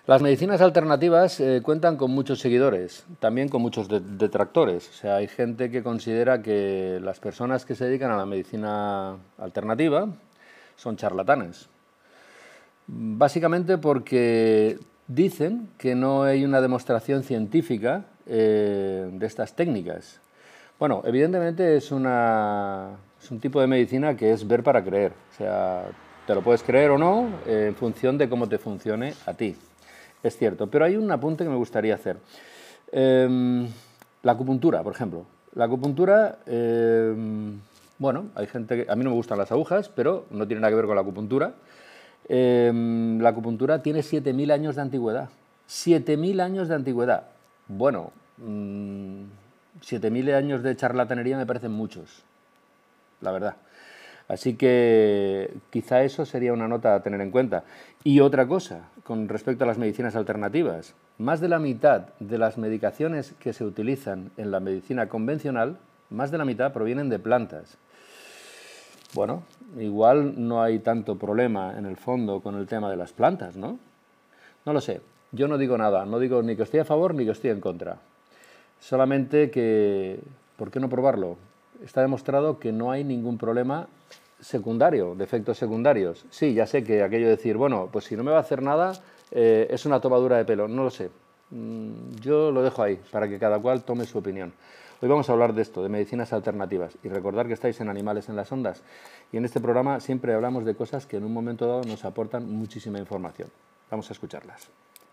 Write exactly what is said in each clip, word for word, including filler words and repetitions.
Las medicinas alternativas eh, cuentan con muchos seguidores, también con muchos de detractores. O sea, hay gente que considera que las personas que se dedican a la medicina alternativa son charlatanes. Básicamente porque dicen que no hay una demostración científica eh, de estas técnicas. Bueno, evidentemente es, una, es un tipo de medicina que es ver para creer. O sea, te lo puedes creer o no eh, en función de cómo te funcione a ti. Es cierto, pero hay un apunte que me gustaría hacer. Eh, la acupuntura, por ejemplo. La acupuntura, eh, bueno, hay gente que... A mí no me gustan las agujas, pero no tiene nada que ver con la acupuntura. Eh, la acupuntura tiene siete mil años de antigüedad. siete mil años de antigüedad. Bueno, mmm, siete mil años de charlatanería me parecen muchos, la verdad. Así que quizá eso sería una nota a tener en cuenta. Y otra cosa, con respecto a las medicinas alternativas, más de la mitad de las medicaciones que se utilizan en la medicina convencional, más de la mitad provienen de plantas. Bueno, igual no hay tanto problema en el fondo con el tema de las plantas, ¿no? No lo sé, yo no digo nada, no digo ni que estoy a favor ni que estoy en contra. Solamente que, ¿por qué no probarlo? Está demostrado que no hay ningún problema secundario, de efectos secundarios. Sí, ya sé que aquello de decir, bueno, pues si no me va a hacer nada, eh, es una tomadura de pelo. No lo sé. Mm, yo lo dejo ahí, para que cada cual tome su opinión. Hoy vamos a hablar de esto, de medicinas alternativas. Y recordar que estáis en Animales en las Ondas. Y en este programa siempre hablamos de cosas que en un momento dado nos aportan muchísima información. Vamos a escucharlas.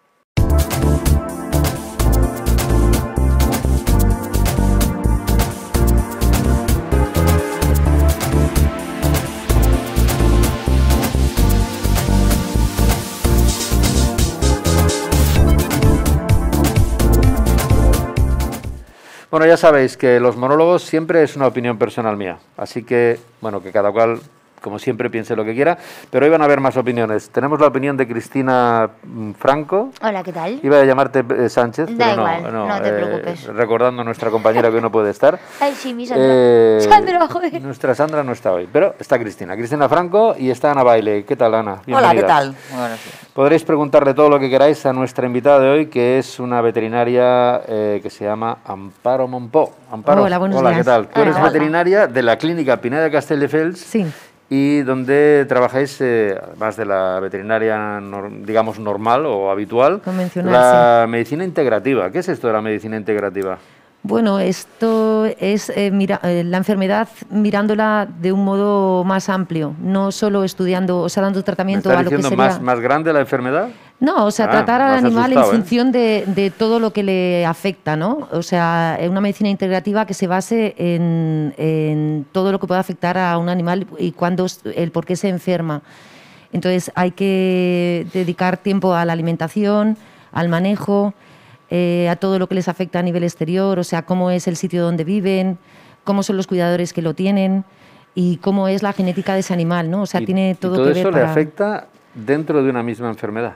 Bueno, ya sabéis que los monólogos siempre es una opinión personal mía, así que, bueno, que cada cual, como siempre, piense lo que quiera, pero hoy van a haber más opiniones. Tenemos la opinión de Cristina Franco. Hola, ¿qué tal? Iba a llamarte eh, Sánchez, da pero no, igual, no, no te eh, preocupes. Recordando a nuestra compañera que hoy no puede estar. Ay, sí, mi Sandra. Eh, Sandra, joder. Nuestra Sandra no está hoy, pero está Cristina. Cristina Franco y está Ana Baile. ¿Qué tal, Ana? Bienvenida. Hola, ¿qué tal? Bueno, sí. Podréis preguntarle todo lo que queráis a nuestra invitada de hoy, que es una veterinaria eh, que se llama Amparo Monpó. Amparo, hola, buenos hola, días. ¿qué tal? Tú eres Hola. veterinaria de la clínica Pineda de Castelldefels. Sí. Y donde trabajáis, eh, además de la veterinaria, nor- digamos, normal o habitual, Convencional, la medicina integrativa. ¿Qué es esto de la medicina integrativa? Bueno, esto es eh, mira, eh, la enfermedad mirándola de un modo más amplio, no solo estudiando, o sea, dando ¿Me tratamiento estás a lo que diciendo sería... más, más grande la enfermedad? No, o sea, Ah, tratar me al has animal asustado, en ¿eh? función de, de todo lo que le afecta, ¿no? O sea, una medicina integrativa que se base en, en todo lo que pueda afectar a un animal y cuándo, el por qué se enferma. Entonces, hay que dedicar tiempo a la alimentación, al manejo, eh, a todo lo que les afecta a nivel exterior, o sea, cómo es el sitio donde viven, cómo son los cuidadores que lo tienen y cómo es la genética de ese animal, ¿no? O sea, Y, tiene todo, y todo que eso ver le para... afecta dentro de una misma enfermedad.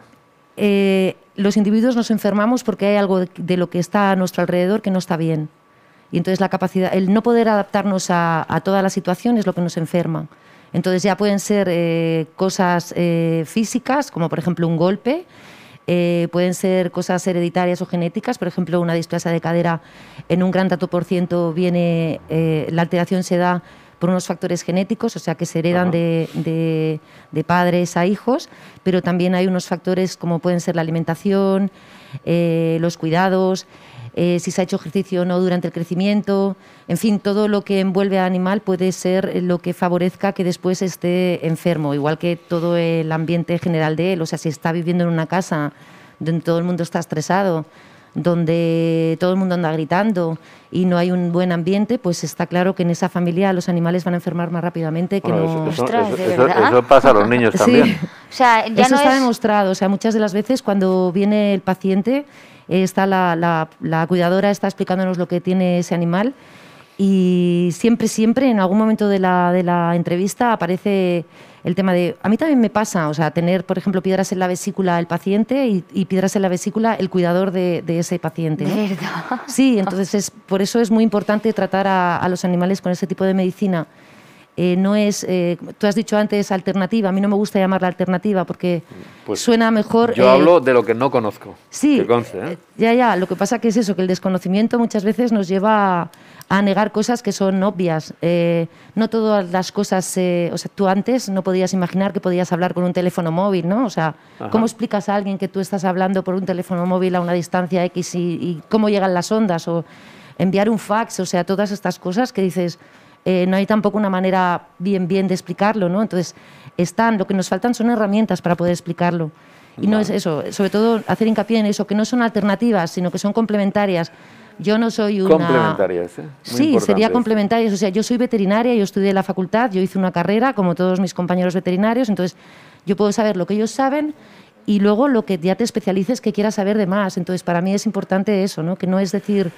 Eh, los individuos nos enfermamos porque hay algo de, de lo que está a nuestro alrededor que no está bien. Y entonces la capacidad, el no poder adaptarnos a, a toda la situación es lo que nos enferma. Entonces ya pueden ser eh, cosas eh, físicas, como por ejemplo un golpe, eh, pueden ser cosas hereditarias o genéticas, por ejemplo una displasia de cadera en un gran tanto por ciento viene, eh, la alteración se da por unos factores genéticos, o sea que se heredan de, de, de padres a hijos, pero también hay unos factores como pueden ser la alimentación, eh, los cuidados, eh, si se ha hecho ejercicio o no durante el crecimiento, en fin, todo lo que envuelve al animal puede ser lo que favorezca que después esté enfermo, igual que todo el ambiente general de él. O sea, si está viviendo en una casa donde todo el mundo está estresado, donde todo el mundo anda gritando y no hay un buen ambiente, pues está claro que en esa familia los animales van a enfermar más rápidamente que Bueno, no... eso, Ostras, eso, ¿de eso, verdad? eso pasa a los niños también. Sí. O sea, ya Eso no está es... demostrado. O sea, muchas de las veces cuando viene el paciente, eh, está la, la, la cuidadora está explicándonos lo que tiene ese animal y siempre, siempre, en algún momento de la, de la entrevista aparece el tema de... A mí también me pasa, o sea, tener, por ejemplo, piedras en la vesícula el paciente y, y piedras en la vesícula el cuidador de, de ese paciente, ¿no? ¿De verdad? Sí, entonces es, por eso es muy importante tratar a, a los animales con ese tipo de medicina. eh, no es, eh, tú has dicho antes alternativa, a mí no me gusta llamarla alternativa porque pues suena mejor... Yo eh, hablo de lo que no conozco, sí, que conste, ¿eh? ya, ya, lo que pasa que es eso, que el desconocimiento muchas veces nos lleva a, a negar cosas que son obvias. Eh, no todas las cosas, eh, o sea, tú antes no podías imaginar que podías hablar con un teléfono móvil, ¿no? O sea, Ajá. ¿cómo explicas a alguien que tú estás hablando por un teléfono móvil a una distancia X y, y cómo llegan las ondas? O enviar un fax, o sea, todas estas cosas que dices, eh, no hay tampoco una manera bien, bien de explicarlo, ¿no? Entonces, están, lo que nos faltan son herramientas para poder explicarlo. Y no es eso, sobre todo hacer hincapié en eso, que no son alternativas, sino que son complementarias. Yo no soy una... Complementarias, ¿eh? Muy sí, importante sería eso. complementarias. O sea, yo soy veterinaria, yo estudié en la facultad, yo hice una carrera, como todos mis compañeros veterinarios, entonces yo puedo saber lo que ellos saben y luego lo que ya te especialices que quieras saber de más. Entonces, para mí es importante eso, ¿no? Que no es decir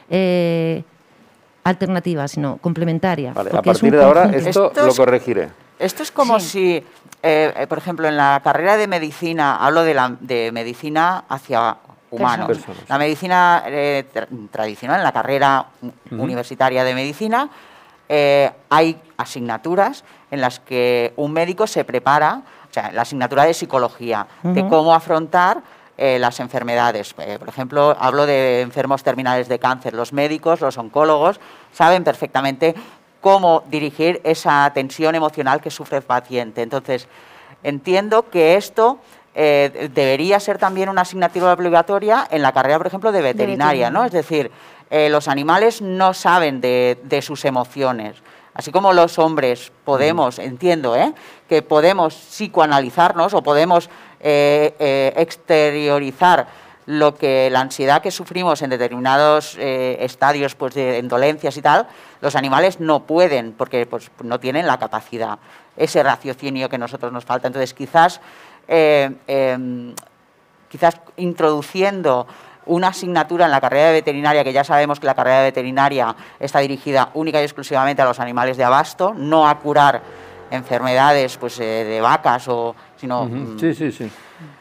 eh, alternativa, sino complementaria. Vale, a porque es partir un de ahora conjunto. esto, Esto lo es- corregiré. Esto es como Sí. si, eh, eh, por ejemplo, en la carrera de medicina, hablo de, la, de medicina hacia humanos. Personas. La medicina eh, tra- tradicional, en la carrera u- universitaria de medicina, eh, hay asignaturas en las que un médico se prepara, o sea, la asignatura de psicología, de Ujú. cómo afrontar eh, las enfermedades. Eh, por ejemplo, hablo de enfermos terminales de cáncer. Los médicos, los oncólogos, saben perfectamente cómo dirigir esa tensión emocional que sufre el paciente. Entonces, entiendo que esto eh, debería ser también una asignatura obligatoria en la carrera, por ejemplo, de veterinaria, ¿no? Es decir, eh, los animales no saben de, de sus emociones. Así como los hombres podemos, entiendo, ¿eh? que podemos psicoanalizarnos o podemos eh, eh, exteriorizar lo que la ansiedad que sufrimos en determinados eh, estadios pues, de en dolencias y tal, los animales no pueden porque pues, no tienen la capacidad, ese raciocinio que a nosotros nos falta. Entonces, quizás, eh, eh, quizás introduciendo una asignatura en la carrera de veterinaria, que ya sabemos que la carrera de veterinaria está dirigida única y exclusivamente a los animales de abasto, no a curar enfermedades pues, eh, de vacas, o, sino... Ujú. mm, Sí, sí, sí.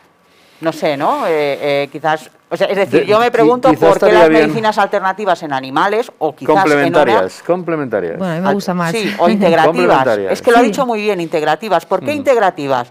no sé, ¿no? Eh, eh, quizás, o sea, es decir, De- yo me qui- pregunto quizás por qué estaría las bien- medicinas alternativas en animales o quizás en Complementarias, complementarias. Bueno, a mí me gusta más. Sí, o integrativas. Complementarias. Es que lo ha Sí. dicho muy bien, integrativas. ¿Por qué Mm. integrativas?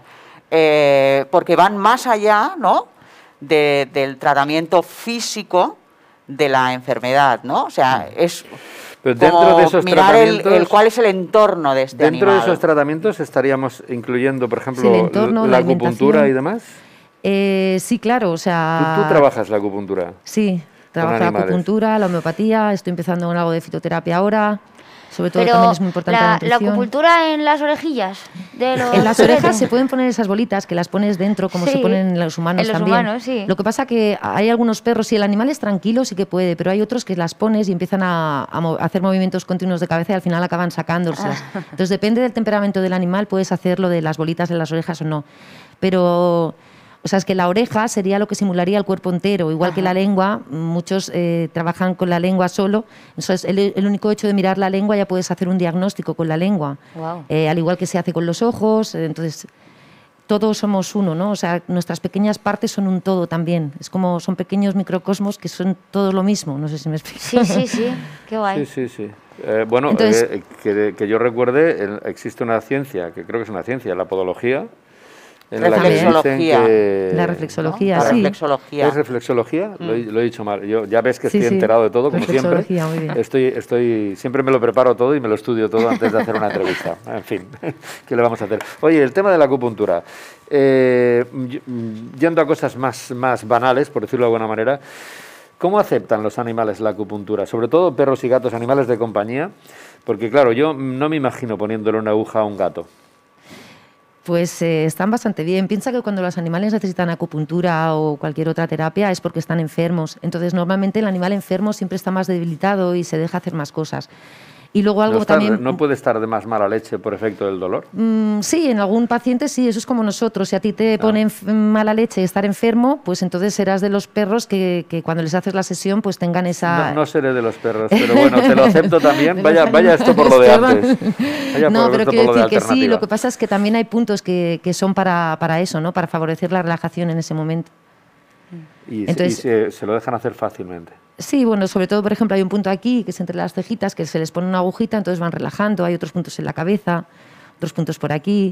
Eh, porque van más allá, ¿no? De- del tratamiento físico de la enfermedad, ¿no? O sea, es Pero dentro como de esos mirar el, tratamientos... el cuál es el entorno de este Dentro animal. de esos tratamientos estaríamos incluyendo, por ejemplo, Sí, el entorno, la, la acupuntura alimentación. y demás. Eh, sí, claro, o sea... ¿Tú, tú trabajas la acupuntura? Sí, trabajo la animales. acupuntura, la homeopatía, estoy empezando con algo de fitoterapia ahora. Sobre todo Pero también es muy importante la, la, la nutrición. acupuntura en las orejillas de los En las perretes. orejas se pueden poner esas bolitas que las pones dentro, como se Sí, ponen en los humanos en los también. humanos, sí. Lo que pasa que hay algunos perros, si el animal es tranquilo, sí que puede, pero hay otros que las pones y empiezan a, a mo- a hacer movimientos continuos de cabeza y al final acaban sacándoselas. Ah. Entonces, depende del temperamento del animal, puedes hacer lo de las bolitas en las orejas o no. Pero... O sea, es que la oreja sería lo que simularía el cuerpo entero, igual que la lengua. Muchos eh, trabajan con la lengua solo. Entonces, el, el único hecho de mirar la lengua ya puedes hacer un diagnóstico con la lengua. Guau. Eh, al igual que se hace con los ojos. eh, Entonces, todos somos uno, ¿no? O sea, nuestras pequeñas partes son un todo también. Es como son pequeños microcosmos que son todos lo mismo. No sé si me explico. Sí, sí, sí, qué guay. Sí, sí, sí. Eh, bueno, Entonces- eh, que, que yo recuerde, el- existe una ciencia, que creo que es una ciencia, la podología, en la que dicen Reflexología. que... La reflexología, ¿no? La sí. reflexología. ¿Es reflexología? Lo, he, lo he dicho mal. Yo, ya ves que Sí, estoy sí. enterado de todo, como siempre. Reflexología, muy bien. Estoy, estoy, siempre me lo preparo todo y me lo estudio todo antes de hacer una entrevista. En fin, ¿qué le vamos a hacer? Oye, el tema de la acupuntura. Eh, y- yendo a cosas más, más banales, por decirlo de alguna manera, ¿cómo aceptan los animales la acupuntura? Sobre todo perros y gatos, animales de compañía. Porque claro, yo no me imagino poniéndole una aguja a un gato. Pues eh, están bastante bien. Piensa que cuando los animales necesitan acupuntura o cualquier otra terapia es porque están enfermos. Entonces, normalmente el animal enfermo siempre está más debilitado y se deja hacer más cosas. Y luego algo No, está- también... no puede estar de más mala leche por efecto del dolor. Mm, sí, en algún paciente sí, eso es como nosotros. Si a ti te pone enf- mala leche estar enfermo, pues entonces serás de los perros que, que cuando les haces la sesión pues tengan esa... No, no seré de los perros, pero bueno, te lo acepto también. De Vaya, los vaya esto por lo de animales, antes. Vaya no, por pero esto quiero por lo de decir que sí, alternativa. lo que pasa es que también hay puntos que, que son para, para eso, ¿no? Para favorecer la relajación en ese momento. Y, se- Entonces- y se, se lo dejan hacer fácilmente. Sí, bueno, sobre todo, por ejemplo, hay un punto aquí, que es entre las cejitas, que se les pone una agujita, entonces van relajando, hay otros puntos en la cabeza, otros puntos por aquí.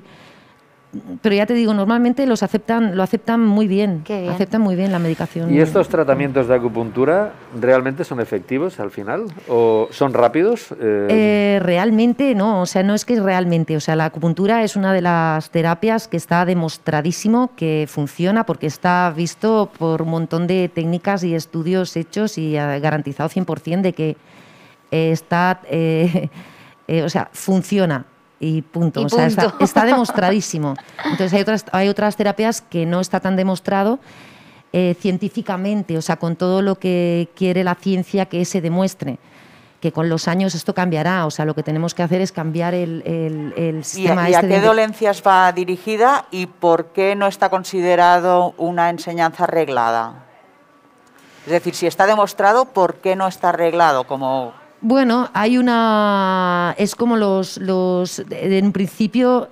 Pero ya te digo, normalmente los aceptan, lo aceptan muy bien, Qué bien. aceptan muy bien la medicación. ¿Y estos tratamientos de acupuntura realmente son efectivos al final? ¿O son rápidos? Eh... Eh, realmente no, o sea, no es que realmente, o sea, la acupuntura es una de las terapias que está demostradísimo que funciona porque está visto por un montón de técnicas y estudios hechos y eh, garantizado cien por cien de que eh, está, eh, eh, o sea, funciona. Y punto. Y o sea, punto. Está, está demostradísimo. Entonces hay otras, hay otras terapias que no está tan demostrado eh, científicamente, o sea, con todo lo que quiere la ciencia que se demuestre. Que con los años esto cambiará, o sea, lo que tenemos que hacer es cambiar el, el, el ¿Y sistema. a, y a este qué de... dolencias va dirigida y por qué no está considerado una enseñanza reglada? Es decir, si está demostrado, ¿por qué no está arreglado? Como... Bueno, hay una... Es como los... los en principio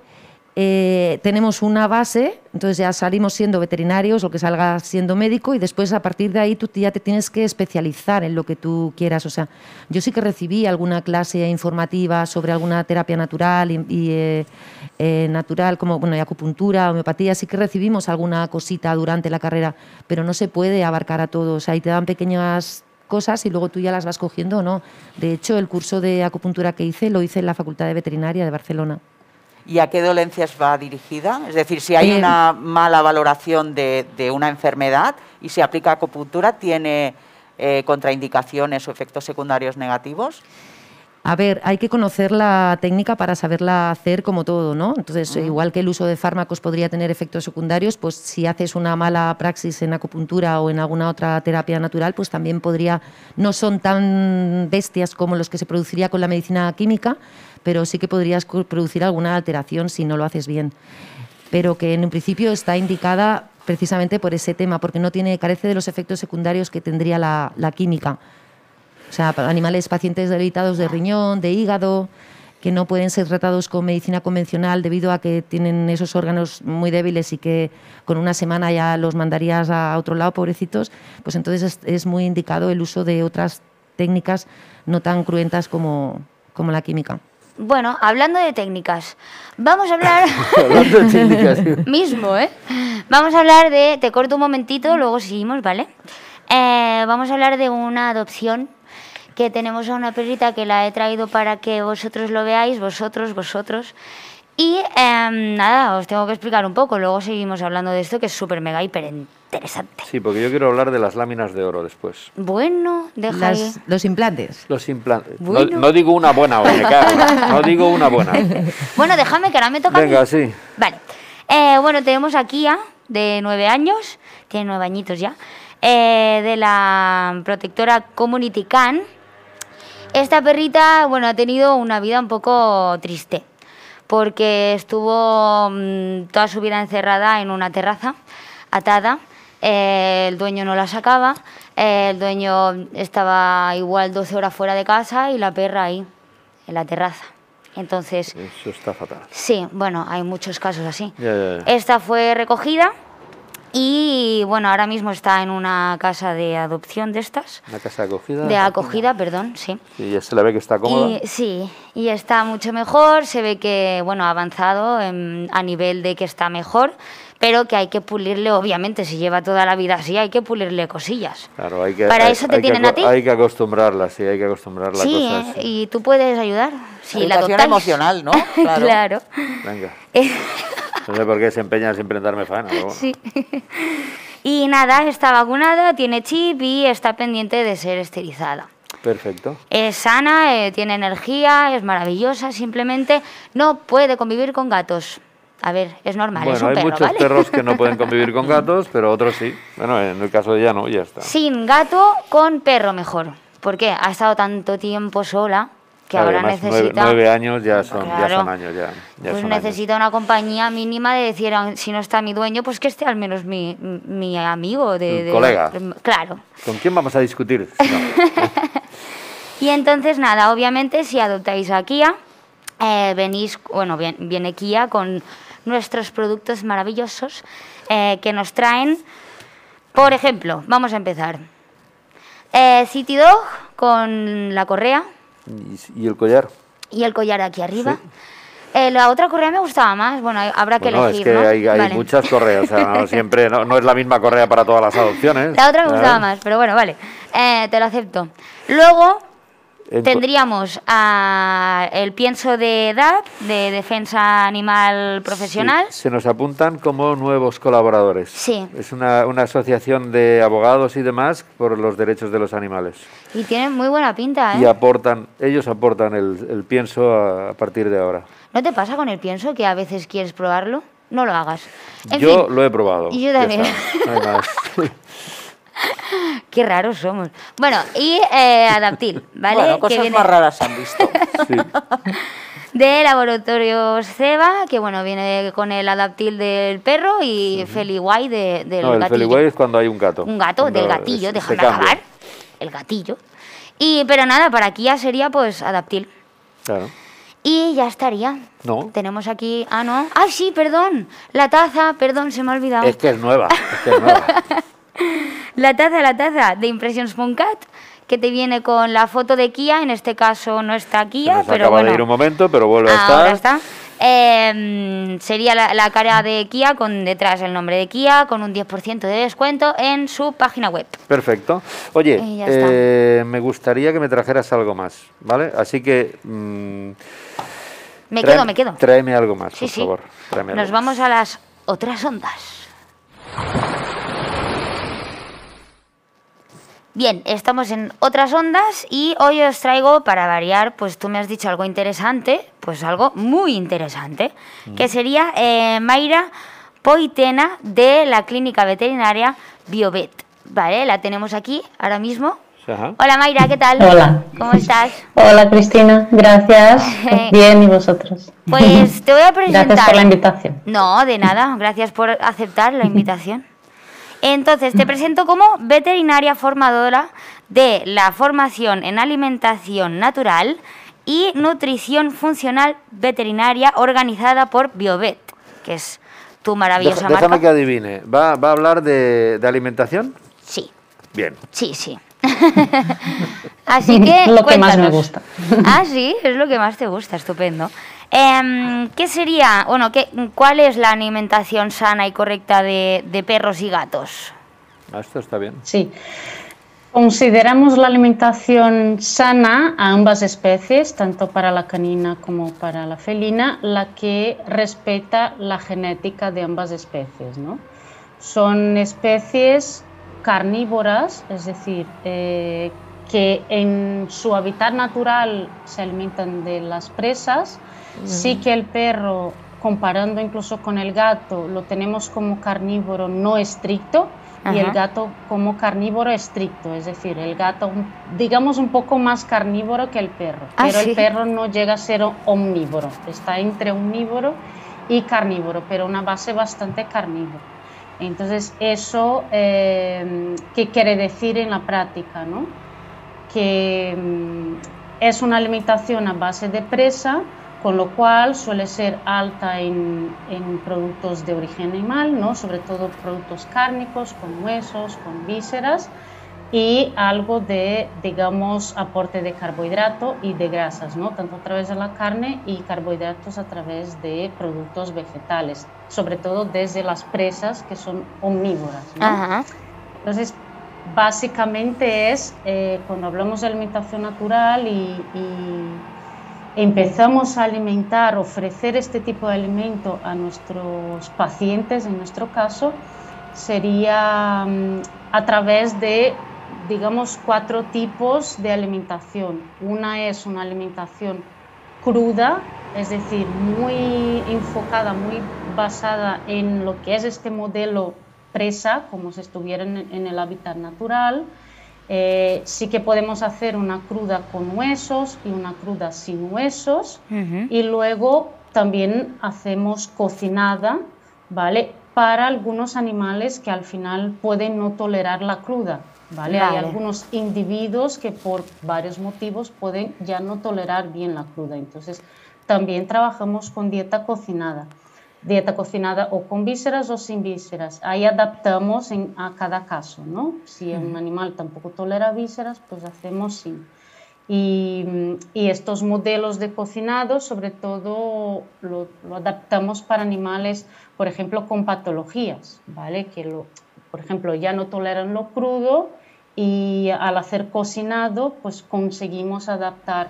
eh, tenemos una base, entonces ya salimos siendo veterinarios o que salgas siendo médico y después a partir de ahí tú ya te tienes que especializar en lo que tú quieras. O sea, yo sí que recibí alguna clase informativa sobre alguna terapia natural y, y eh, eh, natural, como bueno, y acupuntura, homeopatía, sí que recibimos alguna cosita durante la carrera, pero no se puede abarcar a todos. Ahí te dan pequeñas cosas y luego tú ya las vas cogiendo o no. De hecho, el curso de acupuntura que hice lo hice en la Facultad de Veterinaria de Barcelona. ¿Y a qué dolencias va dirigida? Es decir, si hay Eh, una mala valoración de, de una enfermedad y se aplica acupuntura, ¿tiene eh, contraindicaciones o efectos secundarios negativos? A ver, hay que conocer la técnica para saberla hacer como todo, ¿no? Entonces, uh-huh. igual que el uso de fármacos podría tener efectos secundarios, pues si haces una mala praxis en acupuntura o en alguna otra terapia natural, pues también podría, no son tan bestias como los que se produciría con la medicina química, pero sí que podrías producir alguna alteración si no lo haces bien. Pero que en un principio está indicada precisamente por ese tema, porque no tiene, carece de los efectos secundarios que tendría la, la química. O sea, animales pacientes debilitados de riñón, de hígado, que no pueden ser tratados con medicina convencional debido a que tienen esos órganos muy débiles y que con una semana ya los mandarías a otro lado, pobrecitos, pues entonces es, es muy indicado el uso de otras técnicas no tan cruentas como, como la química. Bueno, hablando de técnicas, vamos a hablar... hablando de técnicas. Mismo, ¿eh? Vamos a hablar de... Te corto un momentito, luego seguimos, ¿vale? Eh, vamos a hablar de una adopción que tenemos a una perrita que la he traído para que vosotros lo veáis, vosotros, vosotros. Y eh, nada, os tengo que explicar un poco, luego seguimos hablando de esto que es súper mega hiper interesante. Sí, porque yo quiero hablar de las láminas de oro después. Bueno, deja Las, ahí. Los implantes. Los implantes. Bueno. No, no digo una buena, oye, Carla, no digo una buena. Bueno, déjame que ahora me toca Venga, a mí. sí. Vale. Eh, bueno, tenemos a Kia, de nueve años, tiene nueve añitos ya, eh, de la protectora Community Can. Esta perrita, bueno, ha tenido una vida un poco triste, porque estuvo mmm, toda su vida encerrada en una terraza, atada. Eh, el dueño no la sacaba, eh, el dueño estaba igual doce horas fuera de casa y la perra ahí, en la terraza. Entonces... Eso está fatal. Sí, bueno, hay muchos casos así. Ya, ya, ya. Esta fue recogida y, bueno, ahora mismo está en una casa de adopción de estas. Una casa de acogida. De acogida, perdón, sí. Y ya se le ve que está cómoda. Y, sí, y está mucho mejor, se ve que, bueno, ha avanzado en, a nivel de que está mejor, pero que hay que pulirle, obviamente, si lleva toda la vida así, hay que pulirle cosillas. Claro, hay que, Para hay, eso te hay tienen que, a ti. Hay que acostumbrarla, sí, hay que acostumbrarla a Sí, cosas ¿eh? así. Y tú puedes ayudar. Si la Educación adoptáis. emocional, ¿no? Claro. Claro. Venga. No sé por qué se empeña siempre en darme faena, pero bueno. Sí. Y nada, está vacunada, tiene chip y está pendiente de ser esterilizada. Perfecto. Es sana, eh, tiene energía, es maravillosa, simplemente no puede convivir con gatos. A ver, es normal, Bueno, es un hay perro, muchos ¿vale? perros que no pueden convivir con gatos, pero otros sí. Bueno, en el caso de ella no, ya está. Sin gato, con perro mejor. ¿Por qué? Ha estado tanto tiempo sola que Claro, ahora además, necesita... Nueve, nueve años ya son, Claro. ya son años, ya, ya Pues son necesita una compañía mínima de decir, "Ah, si no está mi dueño, pues que esté al menos mi, mi amigo. De, Un de- colega. Claro. años. ¿Con quién vamos a discutir? No. Y entonces, nada, obviamente, si adoptáis a Kia, eh, venís, bueno, bien- viene Kia con nuestros productos maravillosos eh, que nos traen. Por ejemplo, vamos a empezar. Eh, City Dog con la correa. ¿Y, y el collar? Y el collar aquí arriba. Sí. Eh, la otra correa me gustaba más, bueno, habrá que Bueno, elegir, es que ¿no? hay, hay Vale. muchas correas, o sea, no, siempre, no, no es la misma correa para todas las adopciones. La otra me gustaba ¿eh? más, pero bueno, vale, eh, te lo acepto. Luego En- tendríamos a el pienso de D A P, de Defensa Animal Profesional. Sí, se nos apuntan como nuevos colaboradores. Sí. Es una, una asociación de abogados y demás por los derechos de los animales. Y tienen muy buena pinta, ¿eh? Y aportan, ellos aportan el, el pienso a, a partir de ahora. ¿No te pasa con el pienso que a veces quieres probarlo? No lo hagas. En Yo fin, lo he probado. Y yo ya también. está, no hay más. Qué raros somos. Bueno, y eh, Adaptil, ¿vale? Bueno, Que cosas viene más raras se han visto. Sí. de Laboratorios Ceba, que bueno, viene con el Adaptil del perro y Feliway de, del No, el gatillo. Feliway es cuando hay un gato. Un gato Cuando del gatillo, se- déjame se cambia. acabar. El gatillo. Y, pero nada, para aquí ya sería pues Adaptil. Claro. Y ya estaría. No. Tenemos aquí... Ah, no. ¡Ay, sí, perdón! La taza, perdón, se me ha olvidado. Es que es nueva. Es que es nueva. La taza, la taza de Impressions Foncat, que te viene con la foto de Kia, en este caso no está Se Kia, nos pero acaba bueno. de ir un momento, pero vuelve a estar. Ahora está. Eh, sería la, la cara de Kia con detrás el nombre de Kia, con un diez por ciento de descuento en su página web. Perfecto. Oye, Y ya eh, me gustaría que me trajeras algo más, ¿vale? Así que... mm, Me trae- quedo, me quedo. Tráeme algo más, Sí, por sí. favor. Tráeme Nos algo vamos más. a las otras ondas. Bien, estamos en otras ondas y hoy os traigo, para variar, pues tú me has dicho algo interesante, pues algo muy interesante, que sería eh, Mayra Poitena de la clínica veterinaria Biovet. Vale, la tenemos aquí ahora mismo. Ajá. Hola Mayra, ¿qué tal? Hola. ¿Cómo estás? Hola Cristina, gracias. Bien, ¿y vosotros? Pues te voy a presentar. Gracias por la invitación. No, de nada, gracias por aceptar la invitación. Entonces, te presento como veterinaria formadora de la formación en alimentación natural y nutrición funcional veterinaria organizada por Biovet, que es tu maravillosa Deja- déjame marca. que adivine. ¿Va, va a hablar de, de alimentación? Sí, Bien. sí, sí. Así que Lo que más me cuéntanos. gusta. Ah, sí, es lo que más te gusta, estupendo. Em, ¿Qué sería, bueno, qué, cuál es la alimentación sana y correcta de, de perros y gatos? Ah, esto está bien. Sí. Consideramos la alimentación sana a ambas especies, tanto para la canina como para la felina, la que respeta la genética de ambas especies, ¿no? Son especies carnívoras, es decir, eh, que en su hábitat natural se alimentan de las presas. Sí que el perro, comparando incluso con el gato, lo tenemos como carnívoro no estricto y el Ajá. gato como carnívoro estricto, es decir, el gato, un- digamos, un poco más carnívoro que el perro, Ah, pero sí. el perro no llega a ser o- omnívoro, está entre omnívoro y carnívoro, pero una base bastante carnívora. Entonces, eso, eh, ¿qué quiere decir en la práctica, no? Que mm, es una alimentación a base de presa, con lo cual suele ser alta en, en productos de origen animal, ¿no? Sobre todo productos cárnicos, con huesos, con vísceras, y algo de, digamos, aporte de carbohidrato y de grasas, ¿no? Tanto a través de la carne y carbohidratos a través de productos vegetales, sobre todo desde las presas que son omnívoras, ¿no? Ajá. Entonces, básicamente es, eh, cuando hablamos de alimentación natural y, y empezamos a alimentar, ofrecer este tipo de alimento a nuestros pacientes, en nuestro caso, sería mm, a través de, digamos, cuatro tipos de alimentación. Una es una alimentación cruda, es decir, muy enfocada, muy basada en lo que es este modelo presa, como si estuviera en, en el hábitat natural. Eh, sí que podemos hacer una cruda con huesos y una cruda sin huesos, Ujú. y luego también hacemos cocinada, ¿vale? Para algunos animales que al final pueden no tolerar la cruda, ¿vale? Hay Vale. algunos individuos que por varios motivos pueden ya no tolerar bien la cruda, entonces también trabajamos con dieta cocinada. dieta cocinada o con vísceras o sin vísceras. Ahí adaptamos en, a cada caso, ¿no? Si un animal tampoco tolera vísceras, pues hacemos sin. Y, y estos modelos de cocinado, sobre todo, lo, lo adaptamos para animales, por ejemplo, con patologías, ¿vale? Que, lo, por ejemplo, ya no toleran lo crudo y al hacer cocinado, pues conseguimos adaptar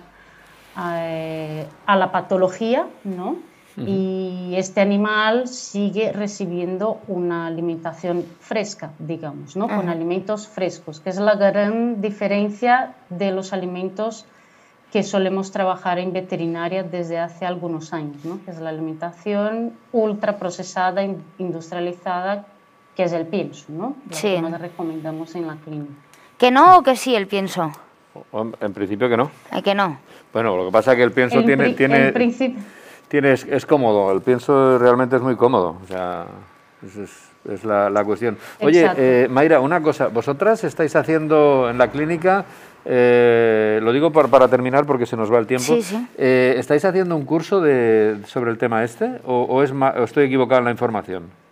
a, a la patología, ¿no? Uh-huh. Y este animal sigue recibiendo una alimentación fresca, digamos, ¿no? Uh-huh. Con alimentos frescos, que es la gran diferencia de los alimentos que solemos trabajar en veterinaria desde hace algunos años, ¿no? Que es la alimentación ultraprocesada, industrializada, que es el pienso, ¿no? Lo sí. que nos recomendamos en la clínica. ¿Que no o que sí el pienso? En principio que no. ¿Ay, que no? Bueno, lo que pasa es que el pienso en tiene... Pri tiene... En principio... Tienes, es cómodo, el pienso realmente es muy cómodo, o sea, es, es, es la, la cuestión. Oye, eh, Mayra, una cosa, vosotras estáis haciendo en la clínica, eh, lo digo para, para terminar porque se nos va el tiempo, sí, sí. Eh, ¿estáis haciendo un curso de, sobre el tema este o, o, es, o estoy equivocado en la información?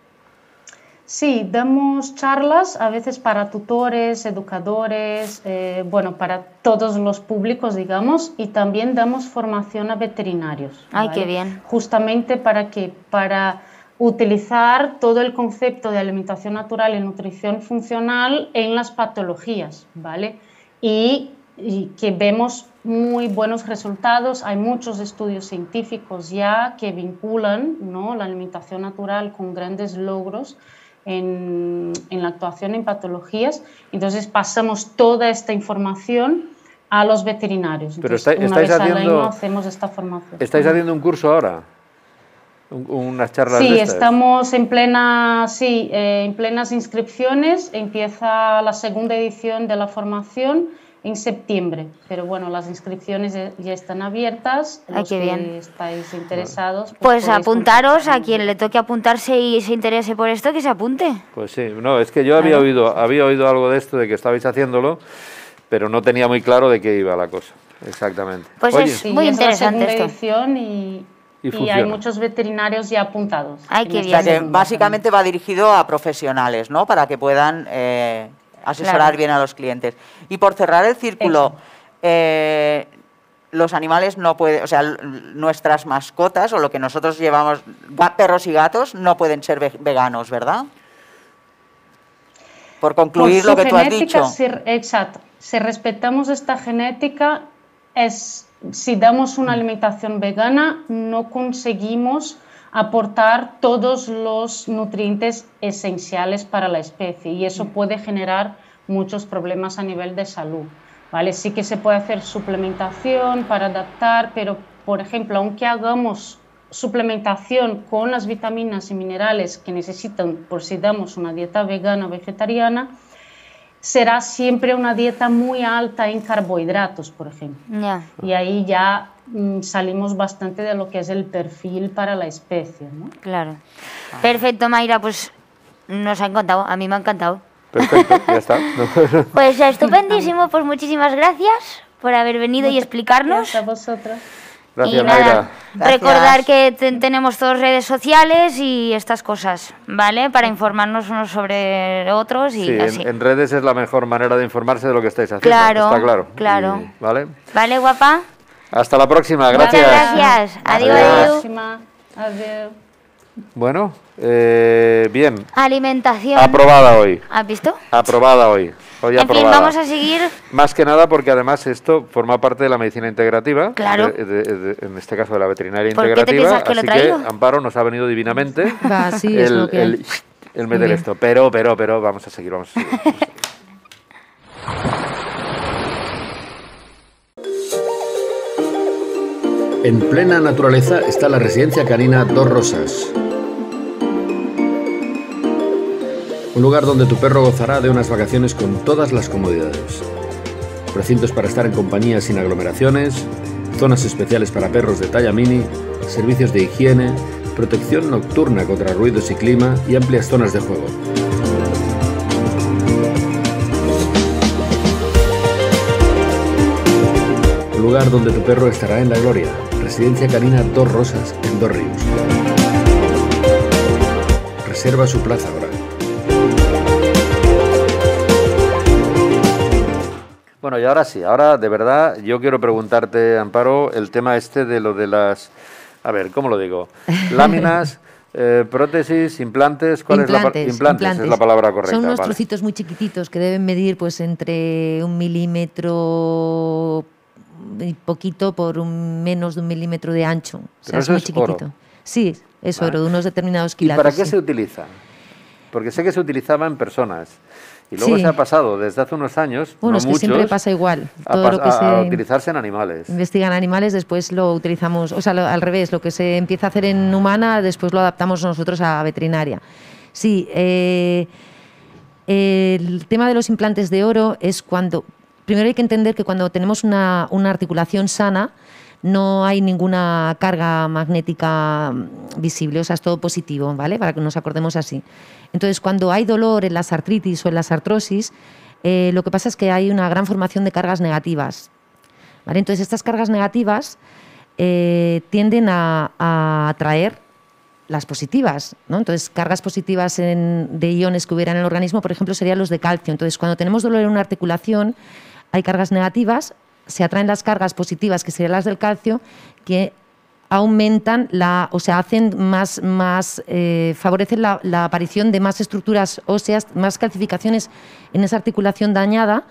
Sí, damos charlas a veces para tutores, educadores, eh, bueno, para todos los públicos, digamos, y también damos formación a veterinarios. ¡Ay, ¿vale? qué bien! Justamente para que, para utilizar todo el concepto de alimentación natural y nutrición funcional en las patologías, ¿vale? Y, y que vemos muy buenos resultados. Hay muchos estudios científicos ya que vinculan, ¿no?, la alimentación natural con grandes logros En, en la actuación en patologías. Entonces pasamos toda esta información a los veterinarios. Pero Entonces, está, una vez haciendo, al año hacemos esta formación. ¿Estáis haciendo un curso ahora? Un, unas charlas sí, de estas. estamos en plena, sí, eh, en plenas inscripciones. Empieza la segunda edición de la formación en septiembre, pero bueno, las inscripciones ya están abiertas. Ay, los qué que bien. estáis interesados, pues, pues apuntaros, contactar. a quien le toque apuntarse y se interese por esto, que se apunte. Pues sí, no, es que yo había claro. oído, había oído algo de esto, de que estabais haciéndolo, pero no tenía muy claro de qué iba la cosa, exactamente. Pues Oye, es Sí, muy es interesante la segunda esto. edición y, Y y hay muchos veterinarios ya apuntados. Ay, en qué esta bien. O sea que segunda básicamente va dirigido a profesionales, ¿no? Para que puedan eh, asesorar Claro. bien a los clientes. Y por cerrar el círculo, eh, los animales no pueden, o sea, nuestras mascotas o lo que nosotros llevamos, perros y gatos, no pueden ser ve veganos, ¿verdad? Por concluir Por lo su que tú has genética, dicho. Si, exacto. Si respetamos esta genética, es, si damos una alimentación vegana, no conseguimos aportar todos los nutrientes esenciales para la especie y eso puede generar muchos problemas a nivel de salud, ¿vale? Sí que se puede hacer suplementación para adaptar, pero, por ejemplo, aunque hagamos suplementación con las vitaminas y minerales que necesitan por si damos una dieta vegana o vegetariana, será siempre una dieta muy alta en carbohidratos, por ejemplo. Ya. Y ahí ya mm, salimos bastante de lo que es el perfil para la especie, ¿no? Claro. Perfecto, Mayra, pues nos ha encantado, a mí me ha encantado. Perfecto, ya está. Pues estupendísimo, pues muchísimas gracias por haber venido y explicarnos. Gracias a vosotros. Gracias, y nada, Mayra. Gracias. recordar que te- tenemos todas redes sociales y estas cosas, ¿vale? Para informarnos unos sobre otros y Sí, así. en, en redes es la mejor manera de informarse de lo que estáis haciendo. Claro, está claro. claro. Y- ¿vale? ¿Vale, guapa? Hasta la próxima, gracias. Muchas gracias. Adiós, Adiós. adiós. Próxima. Adiós. Bueno, eh, bien, Alimentación. aprobada hoy. ¿Has visto? Aprobada hoy. Hoy En fin, aprobada. vamos a seguir. Más que nada porque además esto forma parte de la medicina integrativa, Claro. de- de- de- en este caso de la veterinaria ¿Por qué te integrativa, piensas que lo así he traído? que Amparo nos ha venido divinamente Va, sí, es el, lo que hay. el, el meter bien. esto, pero, pero, pero, vamos a seguir, vamos a seguir. Vamos a seguir. En plena naturaleza está la residencia canina Dos Rosas. Un lugar donde tu perro gozará de unas vacaciones con todas las comodidades. Recintos para estar en compañía sin aglomeraciones, zonas especiales para perros de talla mini, servicios de higiene, protección nocturna contra ruidos y clima y amplias zonas de juego. Un lugar donde tu perro estará en la gloria. Residencia canina Dos Rosas en Dos Ríos. reserva su plaza ahora. Bueno, y ahora sí, ahora de verdad yo quiero preguntarte, Amparo, el tema este de lo de las, a ver, ¿cómo lo digo? Láminas, eh, prótesis, implantes, ¿cuál implantes, es la implantes, implantes es la palabra correcta? Son unos vale. trocitos muy chiquititos que deben medir pues entre un milímetro y poquito por un menos de un milímetro de ancho. O sea, Pero es eso muy es chiquitito. oro. Sí, es Vale. oro, de unos determinados ¿Y quilates. para qué sí. se utiliza? Porque sé que se utilizaba en personas. Y luego Sí. se ha pasado desde hace unos años, Bueno, no es que muchos, siempre pasa igual. a, Todo pas- lo que a- se a utilizarse en animales. investigan animales, después lo utilizamos, o sea, lo- al revés, lo que se empieza a hacer en humana, después lo adaptamos nosotros a veterinaria. Sí, eh, el tema de los implantes de oro es cuando, primero hay que entender que cuando tenemos una, una articulación sana, no hay ninguna carga magnética visible, o sea, es todo positivo, ¿vale? Para que nos acordemos así. Entonces, cuando hay dolor en las artritis o en las artrosis, eh, lo que pasa es que hay una gran formación de cargas negativas, ¿vale? Entonces, estas cargas negativas eh, tienden a, a atraer las positivas, ¿no? Entonces, cargas positivas en, de iones que hubiera en el organismo, por ejemplo, serían los de calcio. Entonces, cuando tenemos dolor en una articulación, hay cargas negativas, se atraen las cargas positivas, que serían las del calcio, que aumentan la, o sea, hacen más, más eh, favorecen la, la aparición de más estructuras óseas, más calcificaciones en esa articulación dañada,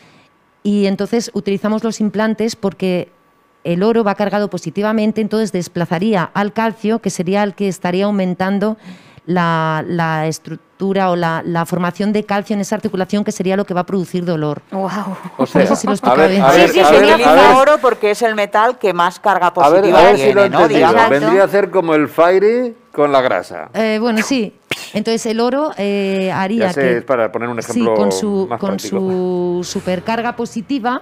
y entonces utilizamos los implantes porque el oro va cargado positivamente, entonces desplazaría al calcio, que sería el que estaría aumentando la, la estructura o la, la formación de calcio en esa articulación, que sería lo que va a producir dolor. Wow. O sea, No sé si lo he a explicado ver, bien. a Sí, ver, sí, a se ver, utiliza a ver, oro porque es el metal que más carga a ver, positiva a ver si tiene, lo he ¿no? entendido. Digamos. Exacto. Vendría a ser como el fairy con la grasa. Eh, bueno, sí. Entonces el oro eh, haría Ya sé, que... es para poner un ejemplo sí, con su, más con práctico. su supercarga positiva,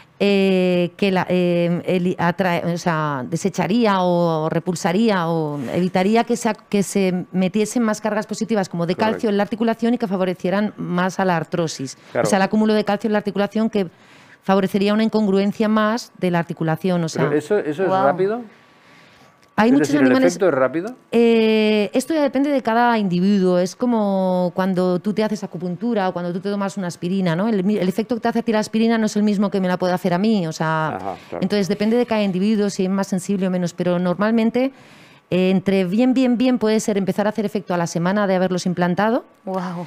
eh, que la, eh, el- atrae- o sea, desecharía o repulsaría o evitaría que se, que se metiesen más cargas positivas como de Correcto. calcio en la articulación y que favorecieran más a la artrosis. Claro. O sea, el acúmulo de calcio en la articulación que favorecería una incongruencia más de la articulación. O sea, Pero eso, eso es Wow. rápido. hay es muchos decir, animales... ¿el efecto es rápido? Eh, esto ya depende de cada individuo. Es como cuando tú te haces acupuntura o cuando tú te tomas una aspirina, ¿no? El, mi- el efecto que te hace a ti la aspirina no es el mismo que me la puede hacer a mí. O sea, Ajá, claro. entonces depende de cada individuo si es más sensible o menos. Pero normalmente eh, entre bien, bien, bien puede ser empezar a hacer efecto a la semana de haberlos implantado. Wow.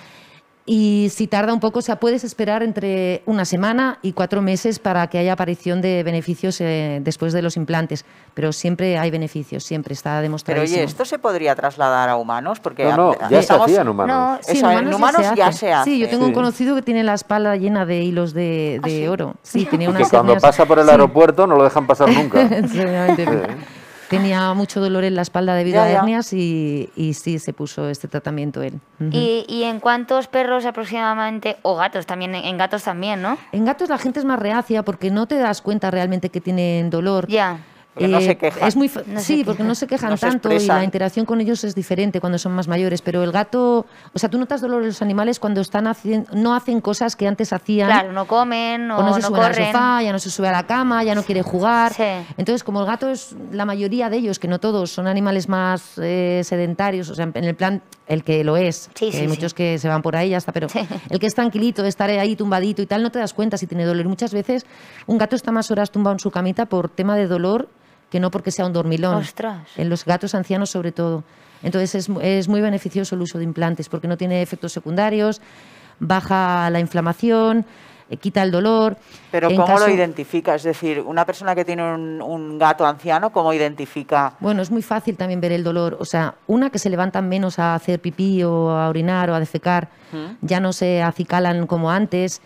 Y si tarda un poco, o sea, puedes esperar entre una semana y cuatro meses para que haya aparición de beneficios eh, después de los implantes. Pero siempre hay beneficios, siempre está demostrado. Pero oye, ¿esto se podría trasladar a humanos? Porque No, no, a- ya estamos- se hacía en humanos. No, Sí, Eso, en humanos ya hace. se hace. Sí, yo tengo Sí. un conocido que tiene la espalda llena de hilos de, ¿Ah, de sí? oro. Sí, tenía Y unas que cuando hernias- pasa por el sí. aeropuerto no lo dejan pasar nunca. Seguramente. Sí. Tenía mucho dolor en la espalda debido Ya, a ya. hernias y, y sí, se puso este tratamiento él. Ujú. ¿Y, y en cuántos perros aproximadamente, o gatos también, en gatos también, ¿no? En gatos la gente es más reacia porque no te das cuenta realmente que tienen dolor. Ya. Porque no se quejan. Es muy fa- No se sí, quejan. porque no se quejan No se tanto y expresan. la interacción con ellos es diferente cuando son más mayores. Pero el gato, o sea, tú notas dolor en los animales cuando están haciendo, no hacen cosas que antes hacían. Claro, no comen o, O no se no sube al corren. sofá, ya no se sube a la cama, ya no quiere jugar. Sí. Entonces, como el gato es la mayoría de ellos, que no todos, son animales más eh, sedentarios, o sea, en el plan, el que lo es, Sí, que sí, hay sí. muchos que se van por ahí ya está, pero Sí. el que es tranquilito, de estar ahí tumbadito y tal, no te das cuenta si tiene dolor. Muchas veces un gato está más horas tumbado en su camita por tema de dolor que no porque sea un dormilón. Ostras. En los gatos ancianos sobre todo. Entonces es, mu- es muy beneficioso el uso de implantes porque no tiene efectos secundarios, baja la inflamación, eh, quita el dolor. Pero En ¿cómo caso- lo identifica? Es decir, una persona que tiene un, un gato anciano, ¿cómo identifica? Bueno, es muy fácil también ver el dolor. O sea, una que se levantan menos a hacer pipí o a orinar o a defecar, ya no se acicalan como antes.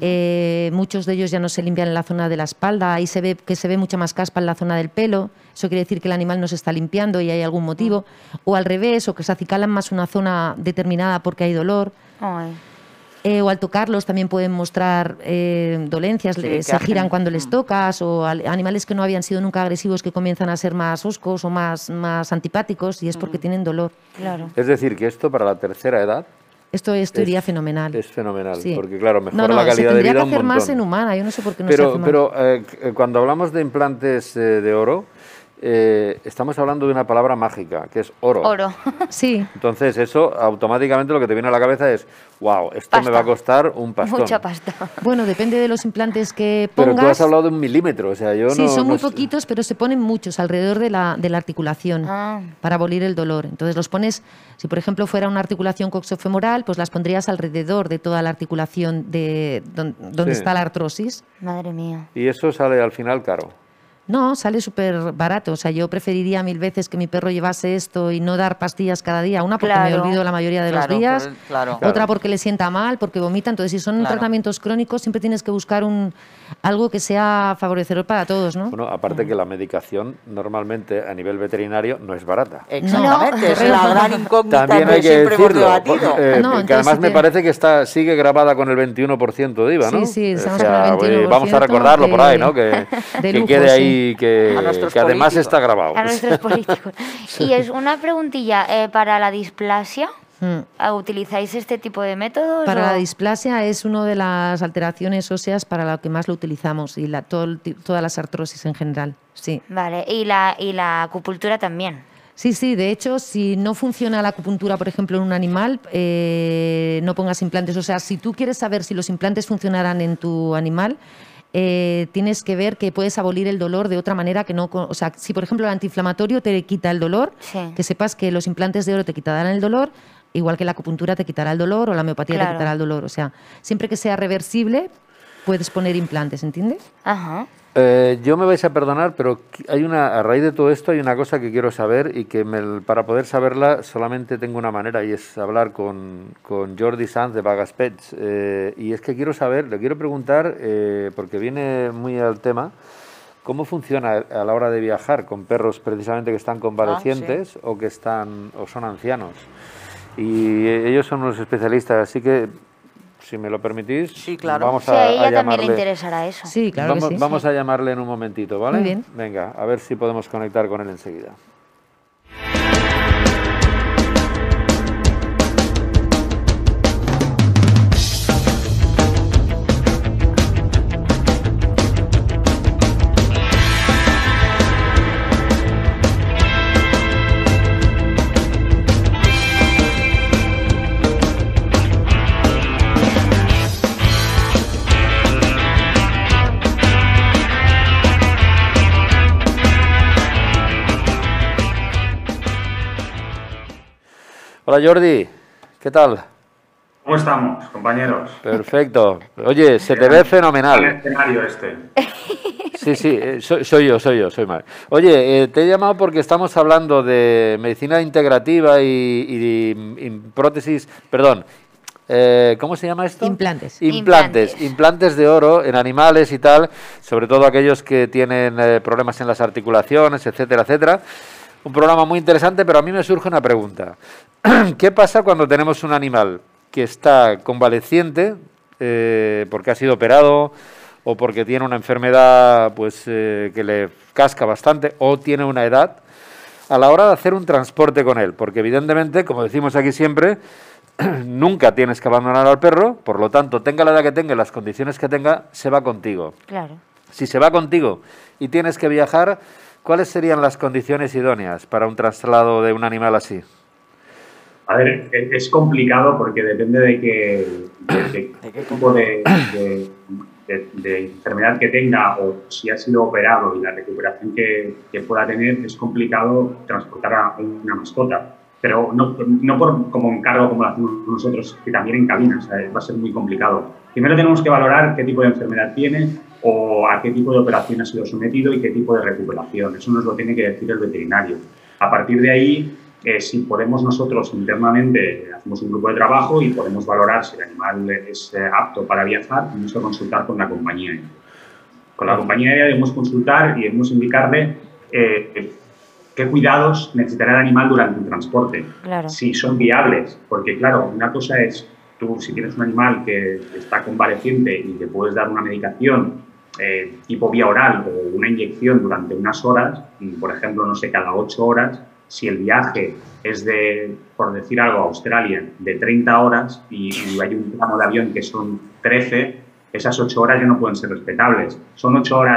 Eh, muchos de ellos ya no se limpian en la zona de la espalda. Ahí se ve que se ve mucha más caspa en la zona del pelo. Eso quiere decir que el animal no se está limpiando y hay algún motivo. O al revés, o que se acicalan más una zona determinada porque hay dolor. Ay. Eh, o al tocarlos también pueden mostrar eh, dolencias, Sí, le- que se hacen- giran cuando les Mm. tocas, o al- animales que no habían sido nunca agresivos que comienzan a ser más hoscos o más, más antipáticos y es porque tienen dolor. Claro. Es decir, que esto para la tercera edad Esto, esto iría es- fenomenal. es fenomenal, Sí. porque claro, mejora no, no, la calidad se de tendría vida que hacer un más montón. en humana, yo no sé por qué no se Pero, hace más. pero eh, c- cuando hablamos de implantes eh, de oro, eh, estamos hablando de una palabra mágica, que es oro. Oro. Sí. Entonces eso automáticamente lo que te viene a la cabeza es, wow, esto Pasta. me va a costar un pastón. Mucha pasta. Bueno, depende de los implantes que pongas. Pero tú has hablado de un milímetro, o sea, yo Sí, no... son no muy sé. poquitos, pero se ponen muchos alrededor de la, de la articulación Ah. para abolir el dolor. Entonces los pones, si por ejemplo fuera una articulación coxofemoral, pues las pondrías alrededor de toda la articulación de don- donde Sí. está la artrosis. Madre mía. Y eso sale al final caro. No, sale súper barato. O sea, yo preferiría mil veces que mi perro llevase esto y no dar pastillas cada día. Una porque me Claro. olvido la mayoría de Claro, los días, por el- claro. otra Claro. porque le sienta mal, porque vomita. Entonces, si son Claro. tratamientos crónicos, siempre tienes que buscar un algo que sea favorecedor para todos, ¿no? Bueno, aparte que la medicación normalmente a nivel veterinario no es barata. Exactamente, No, es la gran incógnita También que hay que siempre hemos decirlo, debatido. eh, No, que entonces además sí me que- parece que está sigue grabada con el veintiuno por ciento de I V A, ¿no? Sí, sí, estamos O sea, con el veintiuno por ciento vamos a recordarlo por ahí, ¿no? Que, de que lujo, quede sí. ahí, que, A nuestros que además políticos. está grabado. A nuestros políticos. Y es una preguntilla, eh, para la displasia, Mm. ¿utilizáis este tipo de métodos? Para o- la displasia es una de las alteraciones óseas para lo que más lo utilizamos y la, todo el ti- todas las artrosis en general, sí. Vale, y la, y la acupuntura también. Sí, sí, de hecho, si no funciona la acupuntura, por ejemplo, en un animal, eh, no pongas implantes. O sea, si tú quieres saber si los implantes funcionarán en tu animal, eh, tienes que ver que puedes abolir el dolor de otra manera que no... co- O sea, si por ejemplo el antiinflamatorio te quita el dolor, Sí. que sepas que los implantes de oro te quitarán el dolor, igual que la acupuntura te quitará el dolor o la homeopatía Claro. te quitará el dolor. O sea, siempre que sea reversible, puedes poner implantes, ¿entiendes? Ajá. Eh, yo me vais a perdonar, pero qui- hay una, a raíz de todo esto hay una cosa que quiero saber y que me- para poder saberla solamente tengo una manera y es hablar con, con Jordi Sanz de Vagas Pets. Eh, y es que quiero saber, le quiero preguntar, eh, porque viene muy al tema, ¿cómo funciona a la hora de viajar con perros precisamente que están convalecientes o que están o son ancianos? Y eh, ellos son unos especialistas, así que si me lo permitís, Sí, claro. vamos Sí, a, a a ella también le llamarle. interesará eso. Sí, claro vamos que sí. vamos a llamarle en un momentito, ¿vale? Muy bien. Venga, a ver si podemos conectar con él enseguida. Hola Jordi, ¿qué tal? ¿Cómo estamos, compañeros? Perfecto. Oye, se te ve Gran fenomenal. escenario este. Sí, sí, eh, soy, soy yo, soy yo, soy Mar. Oye, eh, te he llamado porque estamos hablando de medicina integrativa y, y- y prótesis, perdón, eh, ¿cómo se llama esto? Implantes. Implantes, Implantes. implantes de oro en animales y tal, sobre todo aquellos que tienen eh, problemas en las articulaciones, etcétera, etcétera. Un programa muy interesante, pero a mí me surge una pregunta. ¿Qué pasa cuando tenemos un animal que está convaleciente eh, porque ha sido operado o porque tiene una enfermedad pues eh, que le casca bastante o tiene una edad, a la hora de hacer un transporte con él? Porque evidentemente, como decimos aquí siempre, nunca tienes que abandonar al perro, por lo tanto, tenga la edad que tenga y las condiciones que tenga, se va contigo. Claro. Si se va contigo y tienes que viajar, ¿cuáles serían las condiciones idóneas para un traslado de un animal así? A ver, e- es complicado porque depende de qué, de, de qué tipo de, de- de- de enfermedad que tenga o si ha sido operado y la recuperación que, que pueda tener, es complicado transportar a una mascota. Pero no, no por como encargo como lo hacemos nosotros, que también en cabina, o sea, va a ser muy complicado. Primero tenemos que valorar qué tipo de enfermedad tiene o a qué tipo de operación ha sido sometido y qué tipo de recuperación. Eso nos lo tiene que decir el veterinario. A partir de ahí, eh, si podemos nosotros internamente, eh, hacemos un grupo de trabajo y podemos valorar si el animal es eh, apto para viajar, tenemos que consultar con la compañía aérea. Con la compañía aérea debemos consultar y debemos indicarle eh, qué cuidados necesitará el animal durante el transporte, Claro. si son viables, porque claro, una cosa es tú si tienes un animal que está convaleciente y le puedes dar una medicación eh, tipo vía oral o una inyección durante unas horas, y, por ejemplo, no sé, cada ocho horas, si el viaje es de, por decir algo, a Australia, de treinta horas y, y hay un tramo de avión que son trece, esas ocho horas ya no pueden ser respetables. Son ocho horas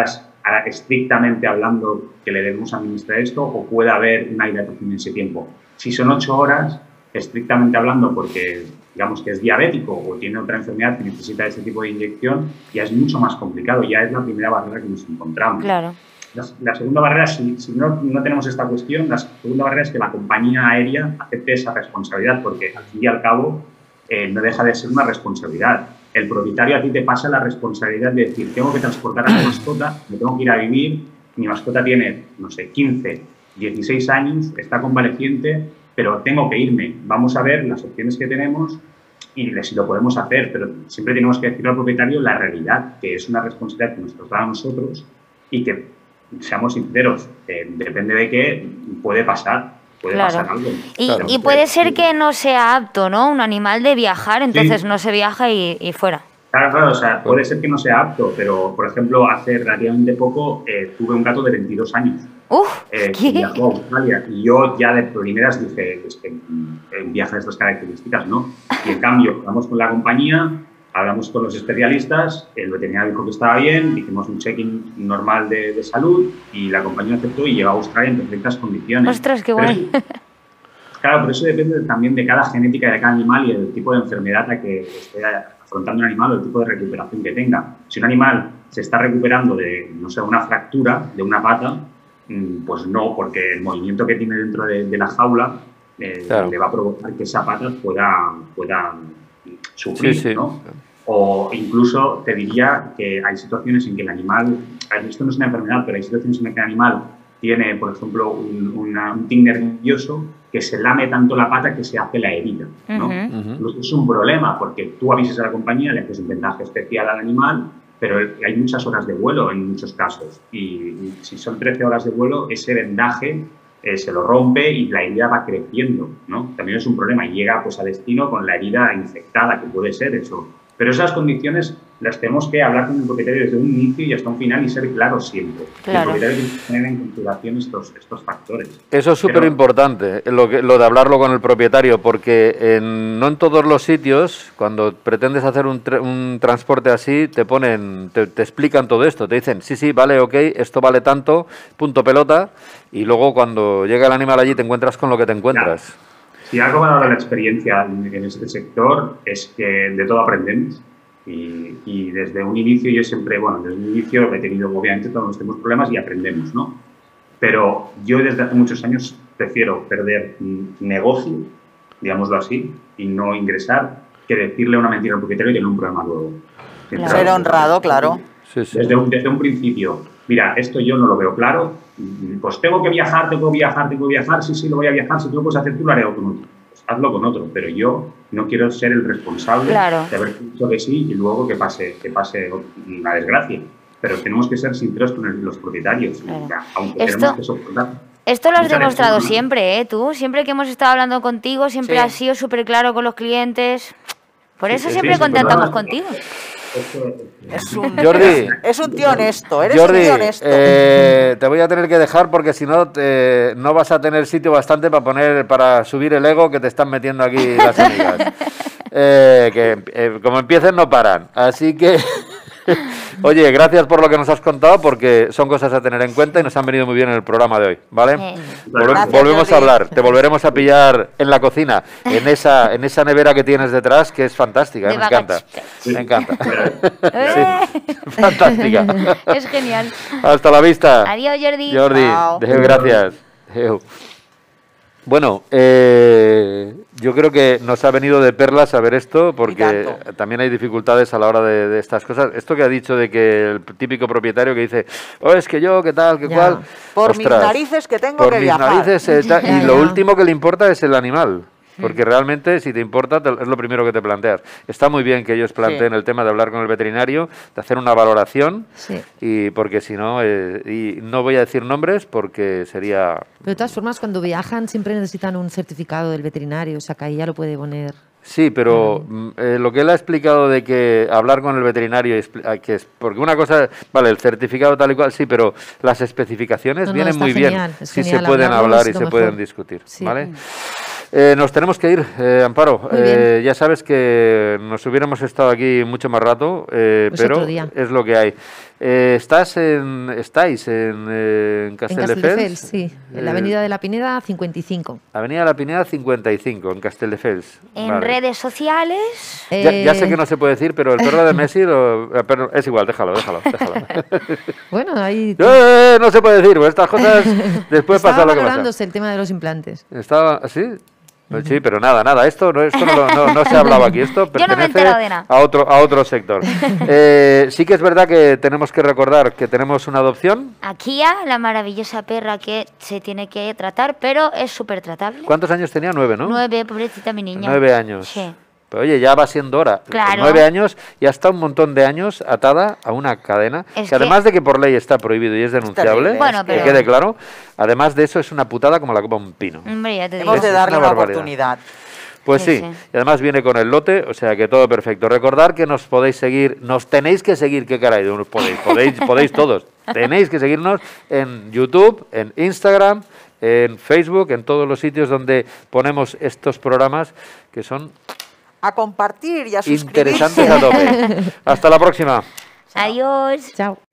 estrictamente hablando que le debemos administrar esto o puede haber una dilatación en ese tiempo. Si son ocho horas, estrictamente hablando, porque digamos que es diabético o tiene otra enfermedad que necesita ese tipo de inyección, ya es mucho más complicado, ya es la primera barrera que nos encontramos. Claro. La, la segunda barrera, si, si no, no tenemos esta cuestión, la segunda barrera es que la compañía aérea acepte esa responsabilidad, porque al fin y al cabo eh, no deja de ser una responsabilidad. El propietario a ti te pasa la responsabilidad de decir, tengo que transportar a mi mascota, me tengo que ir a vivir, mi mascota tiene, no sé, quince, dieciséis años, está convaleciente, pero tengo que irme. Vamos a ver las opciones que tenemos y si lo podemos hacer, pero siempre tenemos que decirle al propietario la realidad, que es una responsabilidad que nos traslada a nosotros y que, seamos sinceros, eh, depende de qué, puede pasar, puede Claro. pasar algo. Y, Claro. y puede ser que no sea apto, ¿no? Un animal de viajar, entonces Sí. no se viaja y, y fuera. Claro, claro, o sea, puede ser que no sea apto, pero, por ejemplo, hace relativamente poco eh, tuve un gato de veintidós años. Uf, Eh, ¿qué? que viajó a Australia y yo ya de primeras dije, es que un viaje de estas características, ¿no? Y en cambio, hablamos con la compañía, hablamos con los especialistas, el veterinario dijo que estaba bien, hicimos un check-in normal de, de salud y la compañía aceptó y llegó a Australia en perfectas condiciones. Ostras, qué Pero guay. eso- claro, pero eso depende también de cada genética de cada animal y del tipo de enfermedad a que esté afrontando un animal o el tipo de recuperación que tenga. Si un animal se está recuperando de, no sé, una fractura de una pata, pues no, porque el movimiento que tiene dentro de, de la jaula eh, Claro. le va a provocar que esa pata pueda, pueda sufrir, Sí, sí. ¿no? O incluso te diría que hay situaciones en que el animal, a ver, esto no es una enfermedad, pero hay situaciones en que el animal tiene, por ejemplo, un, una, un tic nervioso que se lame tanto la pata que se hace la herida, ¿no? Ujú. Ujú. Entonces, es un problema porque tú avisas a la compañía, le haces un vendaje especial al animal, pero hay muchas horas de vuelo en muchos casos. Y si son trece horas de vuelo, ese vendaje eh, se lo rompe y la herida va creciendo, ¿no? También es un problema y llega pues, a destino con la herida infectada, que puede ser eso. Pero esas condiciones las tenemos que hablar con el propietario desde un inicio y hasta un final y ser claros siempre. Claro. El propietario tiene que tener en consideración estos, estos factores. Eso es súper Pero- importante, lo, que- lo de hablarlo con el propietario, porque en- no en todos los sitios, cuando pretendes hacer un, tra- un transporte así, te ponen, te, te explican todo esto, te dicen, sí, sí, vale, ok, esto vale tanto, punto pelota, y luego cuando llega el animal allí te encuentras con lo que te encuentras. Si algo me ha dado la experiencia en, en este sector es que de todo aprendemos y, y desde un inicio yo siempre, bueno, desde un inicio he tenido, obviamente todos tenemos problemas y aprendemos, ¿no? Pero yo desde hace muchos años prefiero perder mm, negocio, digámoslo así, y no ingresar, que decirle una mentira al propietario y tener un problema luego. Claro. Ser honrado, claro. Sí, sí. Desde un, desde un principio, mira, esto yo no lo veo claro, pues tengo que viajar, tengo que viajar, tengo que viajar, sí, sí, lo voy a viajar, si tú lo puedes hacer, tú lo haré con otro. Pues hazlo con otro, pero yo no quiero ser el responsable Claro. de haber dicho que sí y luego que pase, que pase una desgracia. Pero tenemos que ser sinceros con el- los propietarios, Claro. ya, aunque Esto- tenemos que soportar. Esto lo has Muchas demostrado veces, ¿no? siempre, ¿eh? Tú, siempre que hemos estado hablando contigo, siempre Sí. has sido súper claro con los clientes. Por Sí, eso sí, siempre sí, contactamos sí, contigo. Esto- Es un, Jordi. es un tío honesto, eres un Jordi, tío honesto. eh, te voy a tener que dejar porque si no te- no vas a tener sitio bastante para poner para subir el ego que te están metiendo aquí las amigas. Eh, que eh, como empiecen no paran. Así que, oye, gracias por lo que nos has contado porque son cosas a tener en cuenta y nos han venido muy bien en el programa de hoy, ¿vale? Eh. Volve- Gracias, volvemos Jordi. a hablar, te volveremos a pillar en la cocina, en esa en esa nevera que tienes detrás que es fantástica, ¿eh? De Me encanta. vacaciones. Me encanta. Eh, Fantástica. Es genial. Hasta la vista. Adiós, Jordi. Jordi, Chao. Deu, gracias. Deu. Bueno, eh, yo creo que nos ha venido de perlas saber esto, porque Y tanto. también hay dificultades a la hora de, de estas cosas. Esto que ha dicho de que el típico propietario que dice, oh, es que yo, qué tal, qué Ya. cual. Por mis Ostras, narices que tengo por que mis viajar. narices, eh, tal, Ya, y lo ya. último que le importa es el animal. Porque realmente, si te importa, te- es lo primero que te planteas. Está muy bien que ellos planteen Sí. el tema de hablar con el veterinario, de hacer una valoración, Sí. y porque si no, eh, y no voy a decir nombres porque sería... Pero de todas formas, cuando viajan siempre necesitan un certificado del veterinario, o sea, que ahí ya lo puede poner. Sí, pero mm, eh, lo que él ha explicado de que hablar con el veterinario, y expli- ah, que es porque una cosa, vale, el certificado tal y cual, sí, pero las especificaciones No, no, vienen está muy genial, bien, es sí se genial pueden hablarlo, hablar y es lo se mejor. pueden discutir, Sí. ¿vale? Eh, nos tenemos que ir, eh, Amparo. Muy bien. Eh, ya sabes que nos hubiéramos estado aquí mucho más rato, eh, Pues pero otro día. es lo que hay. Eh, ¿Estás en, ¿Estáis en, eh, en Castelldefels? En Castelldefels, sí. En la Avenida de la Pineda cincuenta y cinco. Avenida de la Pineda cincuenta y cinco, en Castelldefels. En Vale. redes sociales. Ya, Eh, ya sé que no se puede decir, pero el perro de Messi, lo, eh, pero es igual, déjalo, déjalo. déjalo. Bueno, ahí... ¡Eh! No se puede decir, pues estas cosas después Estaba pasa lo que pasa. valorándose el tema de los implantes. Estaba, ¿sí? Sí, pero nada, nada, esto no, esto no, lo- no, no se ha hablado aquí, esto Yo no me he pertenece enterado de nada. a otro, a otro sector. Eh, sí que es verdad que tenemos que recordar que tenemos una adopción. A Kia, la maravillosa perra que se tiene que tratar, pero es súper tratable. ¿Cuántos años tenía? Nueve, ¿no? Nueve, pobrecita mi niña. Nueve años. Sí. Pero oye, ya va siendo hora. Claro. Nueve años y hasta un montón de años atada a una cadena, Es que que- además de que por ley está prohibido y es denunciable, terrible, Bueno, que pero- quede claro, además de eso es una putada como la copa de un pino. Hombre, ya te digo. Hemos de Es darle una una barbaridad. oportunidad. Pues Sí, sí, sí. y además viene con el lote, o sea que todo perfecto. Recordar que nos podéis seguir, nos tenéis que seguir, qué caray, nos podéis, podéis, podéis todos. Tenéis que seguirnos en YouTube, en Instagram, en Facebook, en todos los sitios donde ponemos estos programas que son A compartir y a suscribirse. interesantes a tope. Hasta la próxima. Adiós. Chao.